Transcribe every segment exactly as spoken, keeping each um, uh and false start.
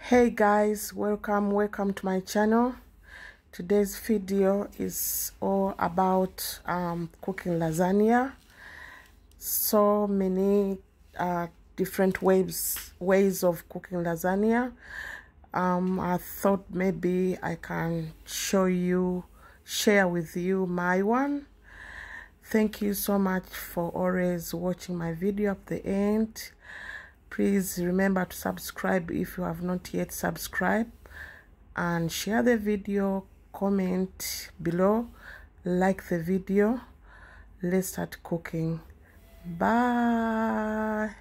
Hey guys, welcome welcome to my channel. Today's video is all about um, cooking lasagna. So many uh, different ways ways of cooking lasagna. um, I thought maybe I can show you share with you my one. Thank you so much for always watching my video up the end. Please remember to subscribe if you have not yet subscribed, and share the video, comment below, like the video. Let's start cooking. Bye.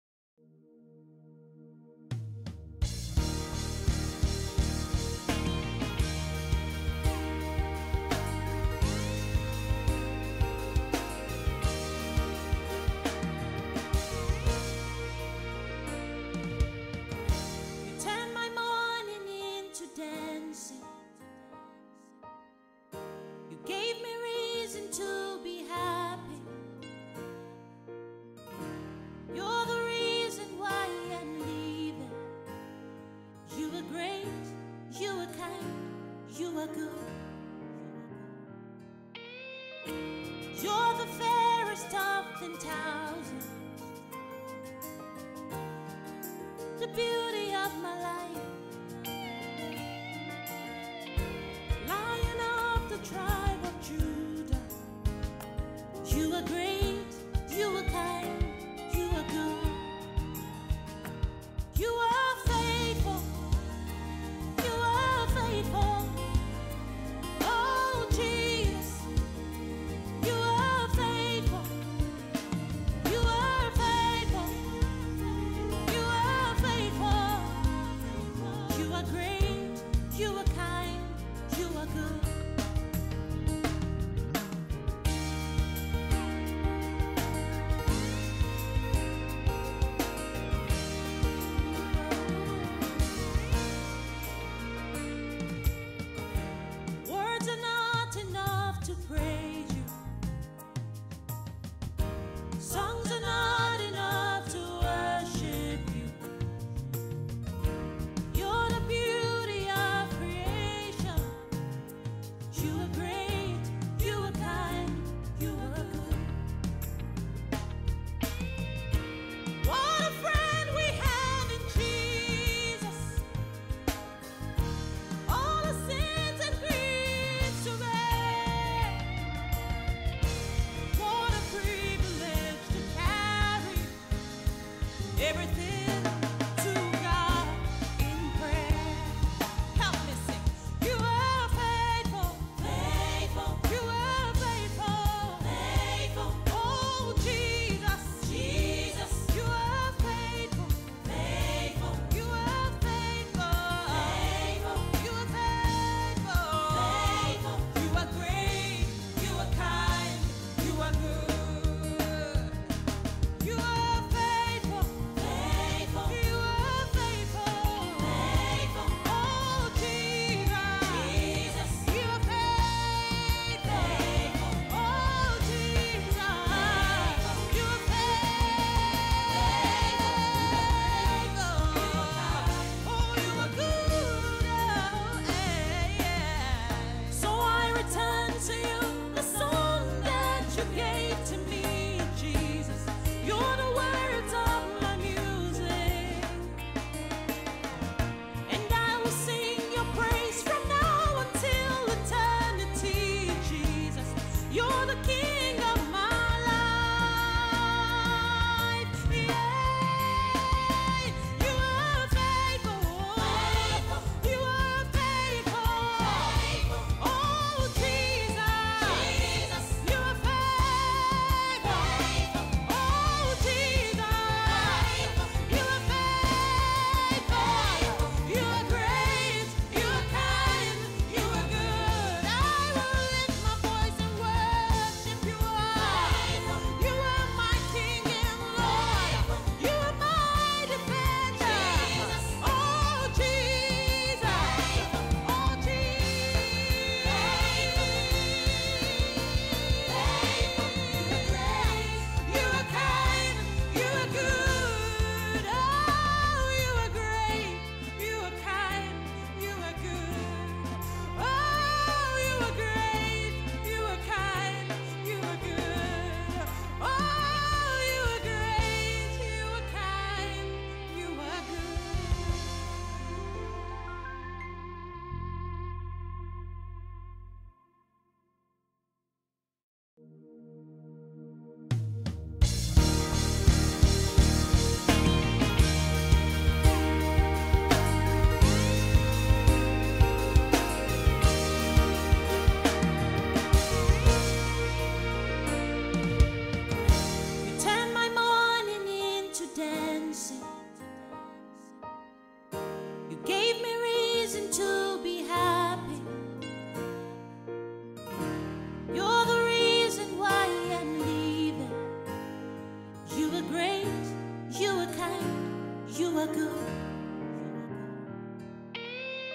You gave me reason to be happy. You're the reason why I'm leaving. You were great, you were kind, you were good. You're the fairest of ten thousand, the beauty of my life. Lion of the tribe of Judah, you are great, you are kind, you are good. You are faithful, you are faithful. Oh Jesus, you are faithful, you are faithful, you are faithful. You are great, you are kind, you are good.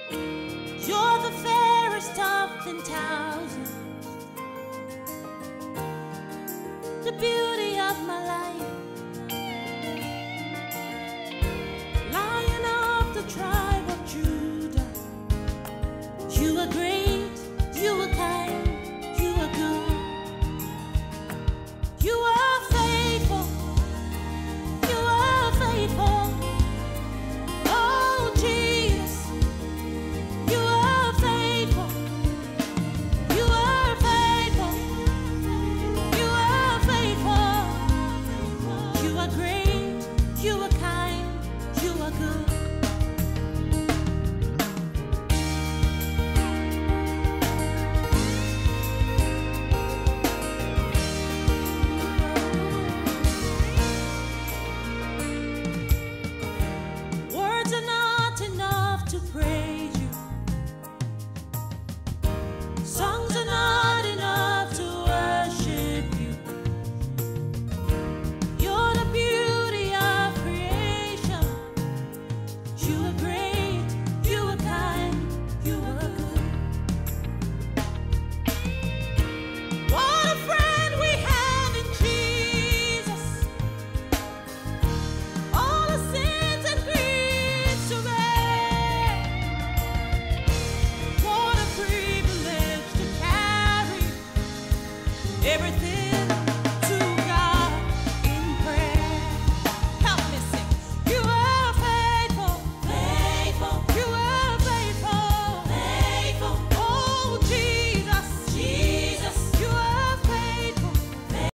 You're the fairest of ten thousand, the beauty